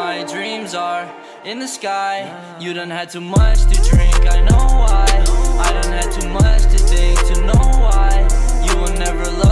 my dreams are in the sky. You done had too much to drink, I know why. I done had too much to think to know why. You will never love